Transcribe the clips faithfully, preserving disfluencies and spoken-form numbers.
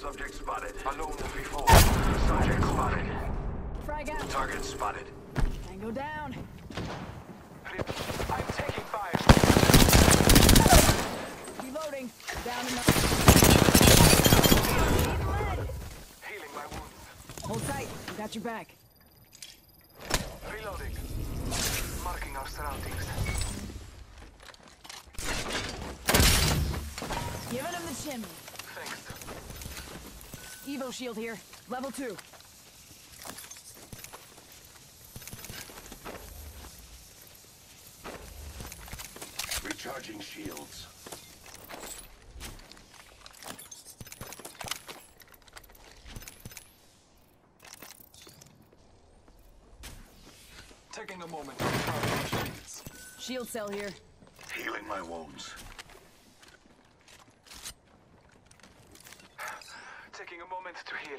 Subject spotted. Alone before. Subject spotted. Frag out. Target spotted. Tango down. I'm taking fire. Reloading. Down in the... Healing my wounds. Hold tight. We got your back. Reloading. Marking our surroundings. Giving him the chimney. Thanks. Evo shield here. Level two. Recharging shields. Taking a moment to recharge my shields. Shield cell here. Healing my wounds. Taking a moment to heal.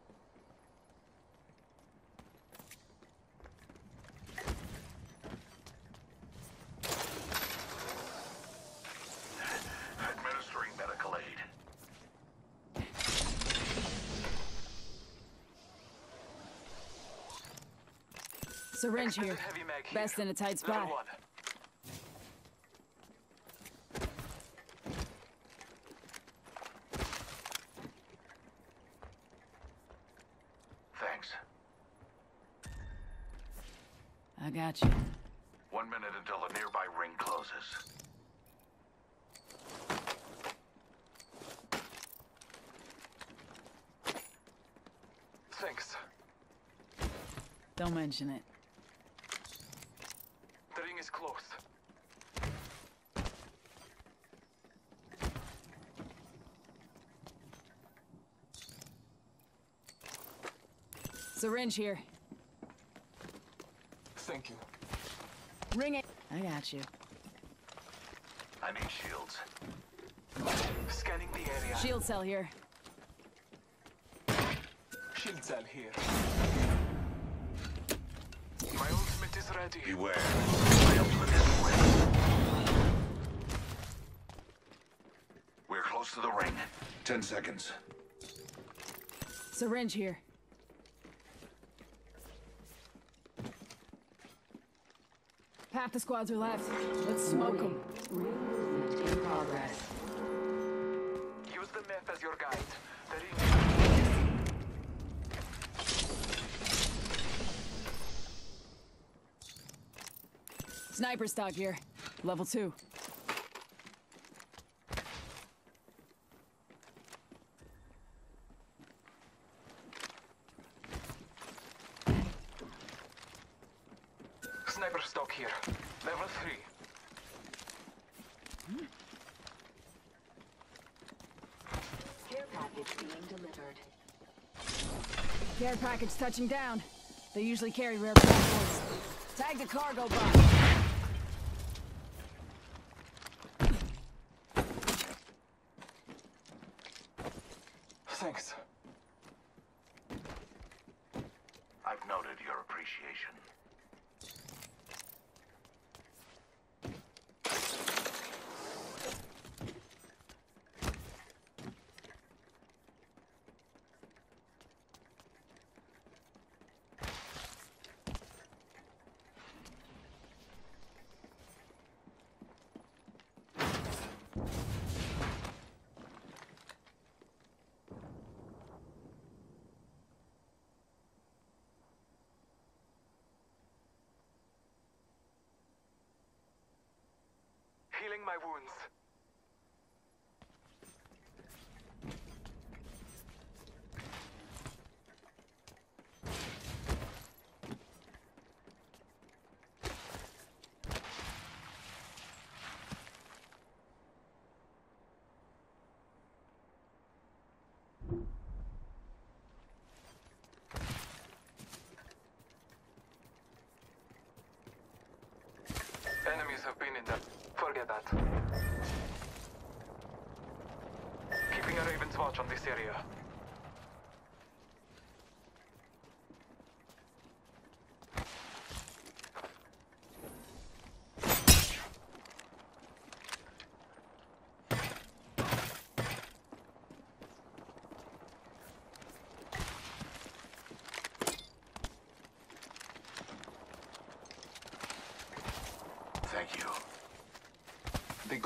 Administering medical aid. Syringe here. Extended heavy mag here. Best in a tight spot. Level one. Thanks. I got you. One minute until the nearby ring closes. Thanks. Don't mention it. The ring is close. Syringe here. Thank you. Ring it. I got you. I need shields. Scanning the area. Shield cell here. Shield cell here. My ultimate is ready. Beware. My ultimate is ready. We're close to the ring. Ten seconds. Syringe here. Half the squads are left. Let's smoke them. Movement in progress. Use the map as your guide. The ring. Sniper stock here. Level two. Sniper stock here. Level three. Care package being delivered. Care package touching down. They usually carry rare platforms. Tag the cargo box. Thanks. I've noted your appreciation. Healing my wounds. Enemies have been in that. Forget that. Keeping a Raven's watch on this area.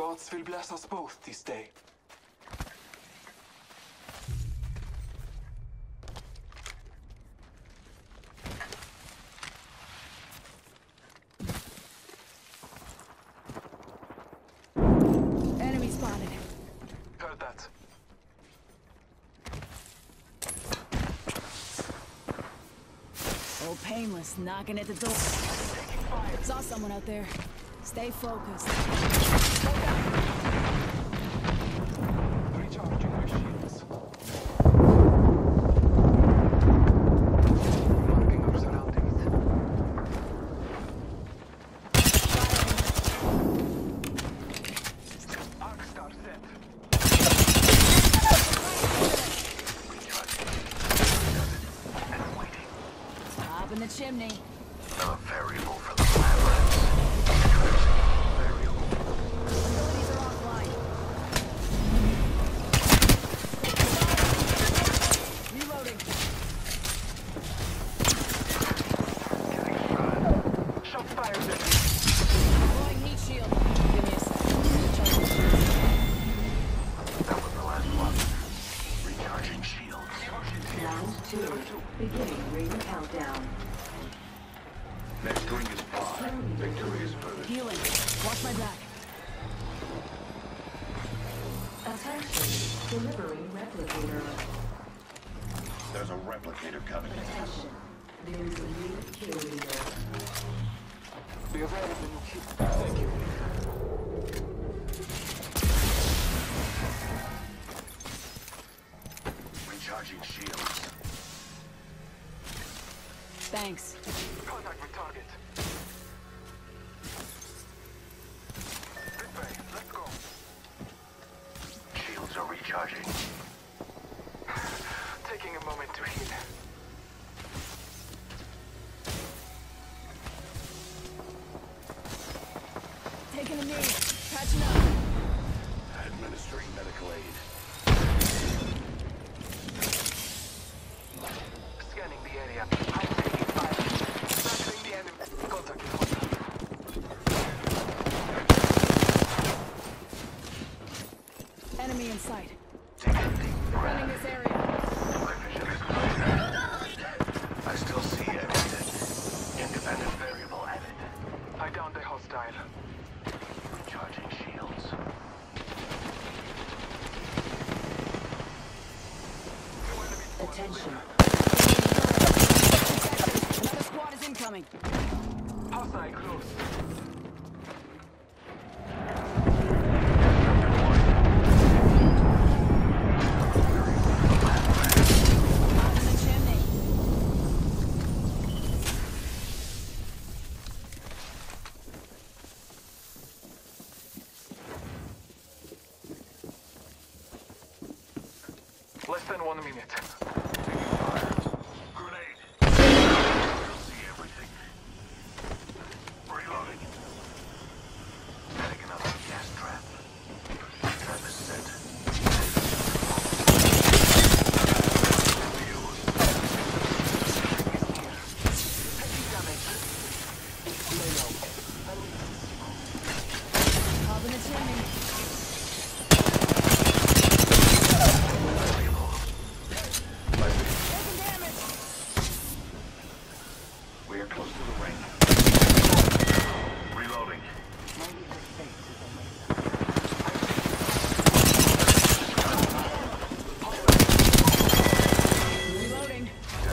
gods will bless us both this day. Enemy spotted. Heard that. Oh, painless, knocking at the door. Saw someone out there. Stay focused. Recharging my shields. Marking our surroundings. Arc star set. And waiting. Up in the chimney. A variable for the labyrinth. Variable. Abilities are offline. Reloading. Shot fired at me. Deploying heat shield. Give me a second. Recharging shields. That was the last one. Recharging shields. Round two. Beginning ring countdown. Next ring is five. Victory is first. Healing. Watch my back. Attention. Delivering replicator. There's a replicator coming. Attention. There is a new kill leader. Be aware of the new key. Thank you. Recharging shields. Thanks. Contact with target. This way. Let's go. Shields are recharging. Taking a moment to heal. Taking a knee. Patching up. Administering medical aid. Scanning the area. I'm taking fire. Tracking the enemy. Contact with contact. Enemy in sight. Take a deep breath. Running this area. My vision is clear. I still see everything. Independent variable added. I downed a hostile. Recharging shields. Attention. Another squad is incoming. Hostile close. Up in the chimney. Less than one minute. Taking fire. Grenade. Still see everything. Reloading. Setting another gas trap. Trap is set. Taking damage. Lay low. Up in the chimney. Taking damage. We are close to the ring. Reloading. Reloading.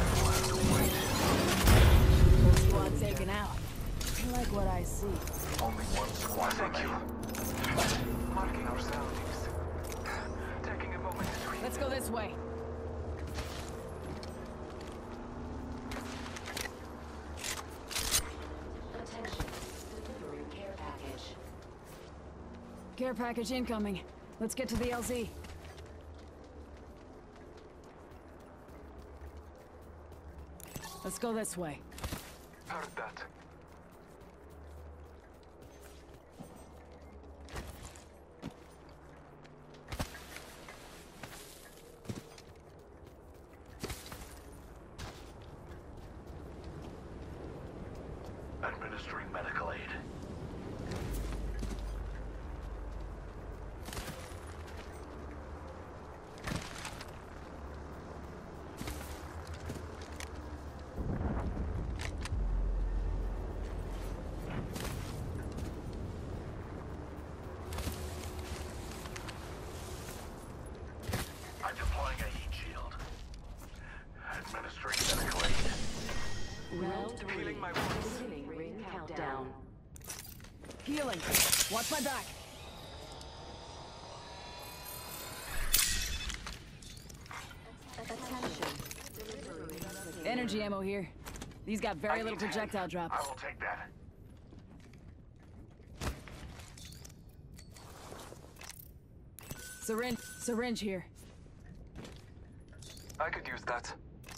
Squad taken out. I like what I see. Only one squad. Thank you. Marking our surroundings. Taking a moment to breathe. Let's go this way. Attention. Delivering care package. Care package incoming. Let's get to the L Z. Let's go this way. Heard that. Administering medical aid. Administering medical aid. Round three. Healing my wounds. Beginning ring countdown. Healing. Watch my back. Attention. Delivering replicator. Energy ammo here. These got very I little need ten. projectile I drops. will take that. Syringe. Syringe here. I could use that.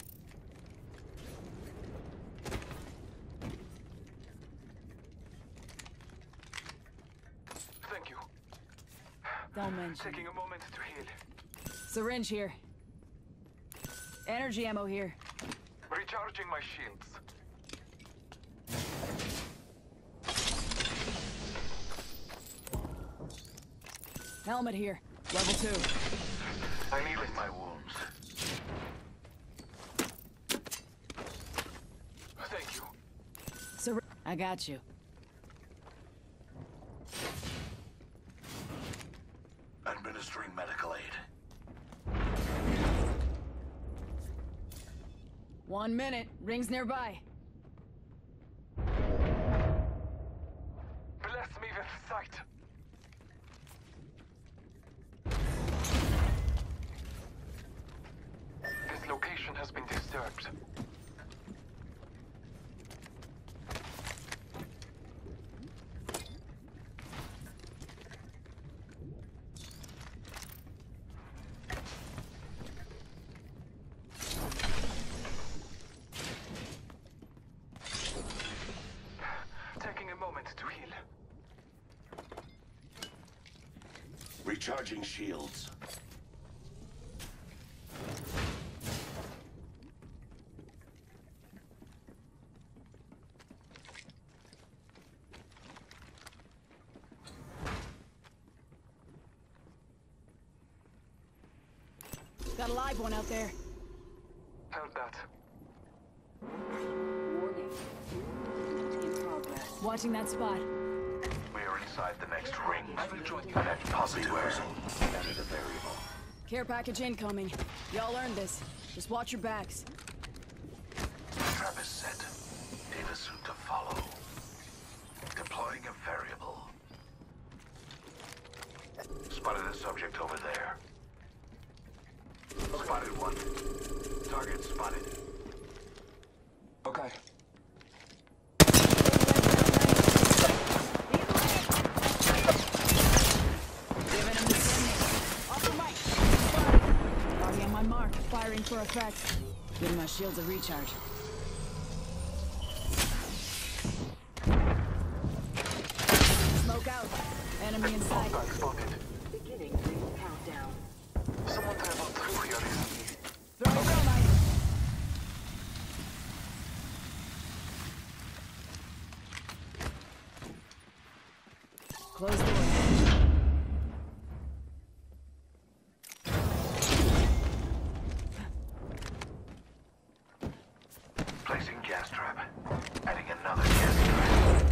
Thank you. Don't mention. Taking a moment to heal. Syringe here. Energy ammo here. Recharging my shields. Helmet here. Level two. I needed my wounds. Thank you. Syringe. I got you. Administering medical aid. One minute. Rings nearby. Bless me with sight. This location has been disturbed. Taking a moment to heal. Recharging shields. Got a live one out there. Held that. Warning. In progress. Watching that spot. We are inside the next ring. I've enjoyed you. That positive added a variable. Care package incoming. Y'all earned this. Just watch your backs. Trap is set. Data soon to follow. Deploying a variable. Spotted a subject over there. Spotted one. Target spotted. Okay. Giving him the chimney. Off the mic. Already on my mark. Firing for effect. Giving my shields a recharge. Smoke out. Enemy in sight. Hostile spotted. Beginning ring countdown. Someone traveled through here recently. Throw a thermite. Close door. Placing gas trap. Adding another gas trap.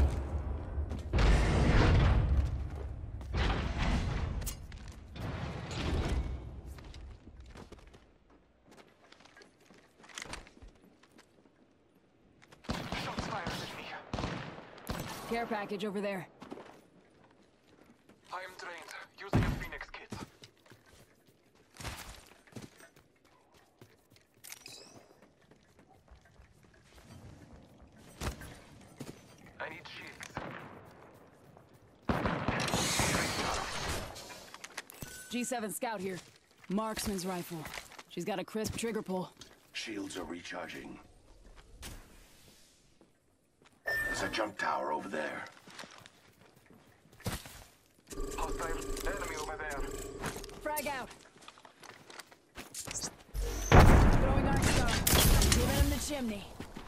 Shots fired at me. Care package over there. I am drained. Using a Phoenix kit. I need shields. G seven Scout here. Marksman's rifle. She's got a crisp trigger pull. Shields are recharging. There's a jump tower over there. Hostile enemy over there. Frag out. Throwing Arc Star. Giving him the chimney.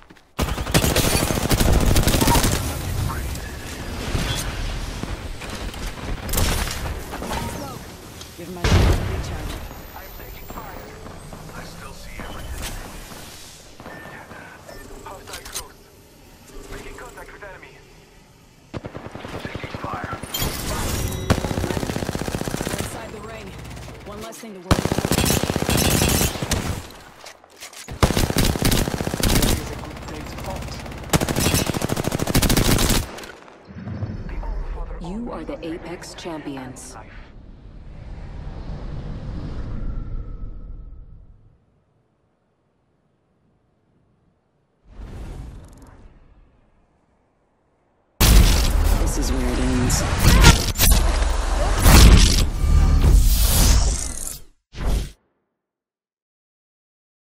Smoke. Giving my shield a recharge. I'm taking fire. I still see everything. Hostile close. Making contact with enemy. Taking fire. We're inside the ring. One less thing to worry about. Apex Champions. Life. This is where it ends.